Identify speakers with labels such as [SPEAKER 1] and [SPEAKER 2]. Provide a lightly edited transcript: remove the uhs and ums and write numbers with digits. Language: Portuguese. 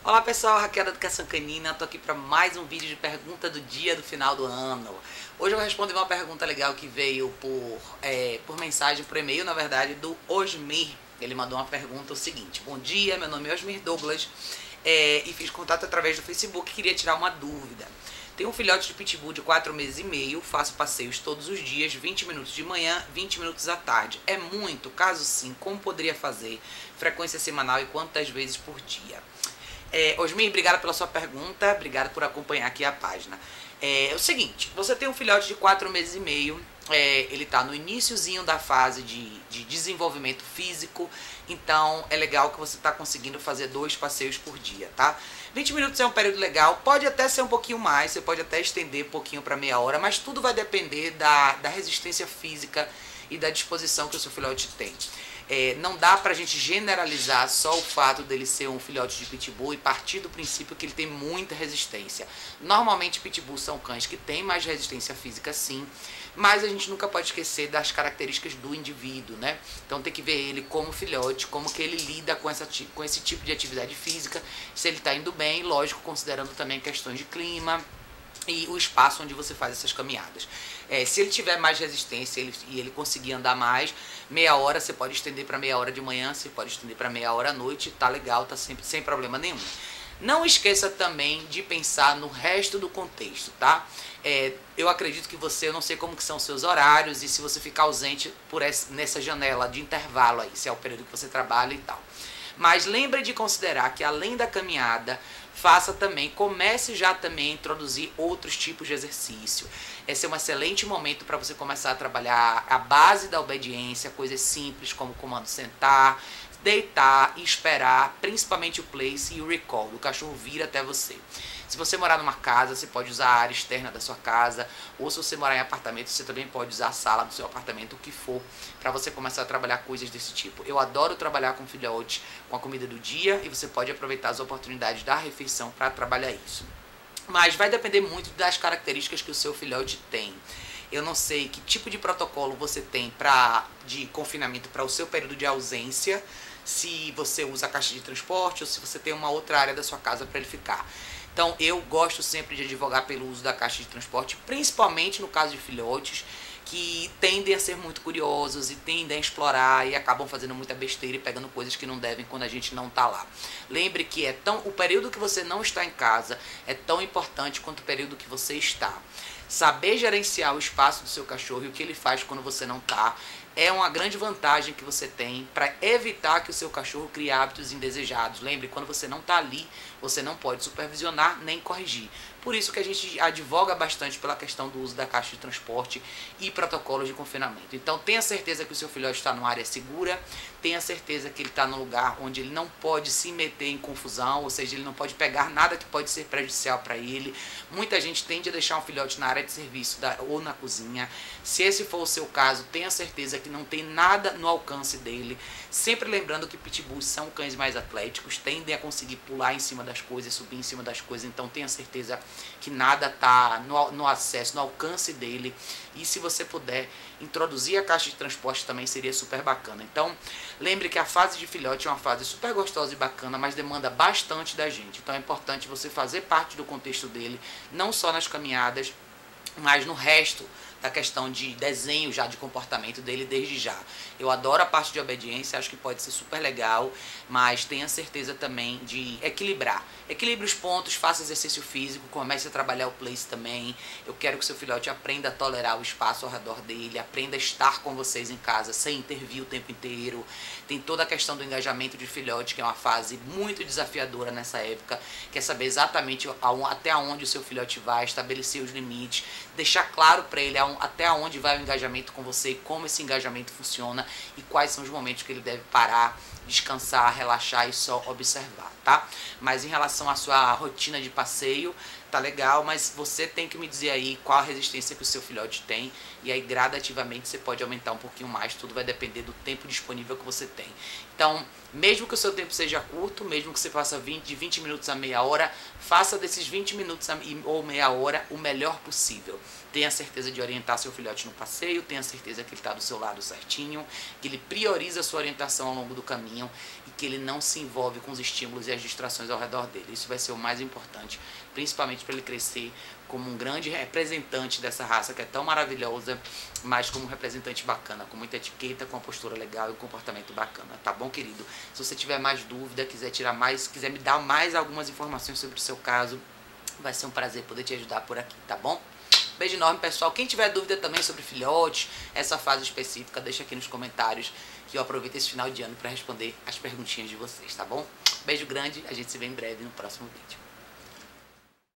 [SPEAKER 1] Olá pessoal, Raquel da Educação Canina, tô aqui para mais um vídeo de pergunta do dia do final do ano. Hoje eu vou responder uma pergunta legal que veio por mensagem, por e-mail, na verdade, do Osmir. Ele mandou uma pergunta o seguinte: bom dia, meu nome é Osmir Douglas e fiz contato através do Facebook e queria tirar uma dúvida. Tenho um filhote de pitbull de 4 meses e meio, faço passeios todos os dias, 20 minutos de manhã, 20 minutos à tarde. É muito? Caso sim, como poderia fazer? Frequência semanal e quantas vezes por dia? Osmir, obrigada pela sua pergunta, obrigada por acompanhar aqui a página. É o seguinte, você tem um filhote de 4 meses e meio, ele está no iniciozinho da fase de desenvolvimento físico, então é legal que você está conseguindo fazer 2 passeios por dia, tá? 20 minutos é um período legal, pode até ser um pouquinho mais, você pode até estender um pouquinho para meia hora, mas tudo vai depender da resistência física e da disposição que o seu filhote tem. Não dá pra gente generalizar só o fato dele ser um filhote de pitbull e partir do princípio que ele tem muita resistência. Normalmente pitbulls são cães que têm mais resistência física sim, mas a gente nunca pode esquecer das características do indivíduo, né? Então tem que ver ele como filhote, como que ele lida com esse tipo de atividade física, se ele está indo bem, lógico, considerando também questões de clima e o espaço onde você faz essas caminhadas. Se ele tiver mais resistência e ele conseguir andar mais, meia hora você pode estender para meia hora de manhã, você pode estender para meia hora à noite, tá legal, tá sempre sem problema nenhum. Não esqueça também de pensar no resto do contexto, tá? Eu acredito que eu não sei como que são os seus horários e se você ficar ausente nessa janela de intervalo aí, se é o período que você trabalha e tal. Mas lembre de considerar que além da caminhada, comece já também a introduzir outros tipos de exercício. Esse é um excelente momento para você começar a trabalhar a base da obediência, coisas simples como o comando sentar, deitar e esperar, principalmente o place e o recall, o cachorro vir até você. Se você morar numa casa, você pode usar a área externa da sua casa, ou se você morar em apartamento, você também pode usar a sala do seu apartamento, o que for, para você começar a trabalhar coisas desse tipo. Eu adoro trabalhar com filhote com a comida do dia e você pode aproveitar as oportunidades da refeição para trabalhar isso. Mas vai depender muito das características que o seu filhote tem. Eu não sei que tipo de protocolo você tem de confinamento para o seu período de ausência, se você usa a caixa de transporte ou se você tem uma outra área da sua casa para ele ficar. Então eu gosto sempre de advogar pelo uso da caixa de transporte, principalmente no caso de filhotes que tendem a ser muito curiosos e tendem a explorar e acabam fazendo muita besteira e pegando coisas que não devem quando a gente não está lá. Lembre que o período que você não está em casa é tão importante quanto o período que você está. Saber gerenciar o espaço do seu cachorro e o que ele faz quando você não está é uma grande vantagem que você tem para evitar que o seu cachorro crie hábitos indesejados. Lembre, quando você não está ali, você não pode supervisionar nem corrigir. Por isso que a gente advoga bastante pela questão do uso da caixa de transporte e protocolos de confinamento. Então tenha certeza que o seu filhote está numa área segura, tenha certeza que ele está num lugar onde ele não pode se meter em confusão, ou seja, ele não pode pegar nada que pode ser prejudicial para ele. Muita gente tende a deixar um filhote na área de serviço ou na cozinha. Se esse for o seu caso, tenha certeza que não tem nada no alcance dele. Sempre lembrando que pitbulls são cães mais atléticos, tendem a conseguir pular em cima das coisas, subir em cima das coisas, então tenha certeza que nada está no acesso, no alcance dele. E se você puder introduzir a caixa de transporte também seria super bacana. Então lembre que a fase de filhote é uma fase super gostosa e bacana, mas demanda bastante da gente. Então é importante você fazer parte do contexto dele, não só nas caminhadas, mas no resto da questão de desenho já de comportamento dele desde já. Eu adoro a parte de obediência, acho que pode ser super legal, mas tenha certeza também de equilibrar. Equilibre os pontos, faça exercício físico, comece a trabalhar o place também. Eu quero que seu filhote aprenda a tolerar o espaço ao redor dele, aprenda a estar com vocês em casa sem intervir o tempo inteiro. Tem toda a questão do engajamento de filhote, que é uma fase muito desafiadora nessa época, quer saber exatamente até onde o seu filhote vai, estabelecer os limites, deixar claro para ele até onde vai o engajamento com você, como esse engajamento funciona e quais são os momentos que ele deve parar, descansar, relaxar e só observar, tá? Mas em relação à sua rotina de passeio, tá legal, mas você tem que me dizer aí qual a resistência que o seu filhote tem e aí gradativamente você pode aumentar um pouquinho mais, tudo vai depender do tempo disponível que você tem. Então, mesmo que o seu tempo seja curto, mesmo que você faça de 20 minutos a meia hora, faça desses 20 minutos ou meia hora o melhor possível. Tenha certeza de orientar seu filhote no passeio, tenha certeza que ele está do seu lado certinho, que ele prioriza a sua orientação ao longo do caminho e que ele não se envolve com os estímulos e as distrações ao redor dele. Isso vai ser o mais importante, principalmente para ele crescer como um grande representante dessa raça que é tão maravilhosa, mas como um representante bacana, com muita etiqueta, com uma postura legal e um comportamento bacana, tá bom, querido? Se você tiver mais dúvida, quiser me dar mais algumas informações sobre o seu caso, vai ser um prazer poder te ajudar por aqui, tá bom? Beijo enorme, pessoal. Quem tiver dúvida também sobre filhotes, essa fase específica, deixa aqui nos comentários que eu aproveito esse final de ano para responder as perguntinhas de vocês, tá bom? Beijo grande, a gente se vê em breve no próximo vídeo.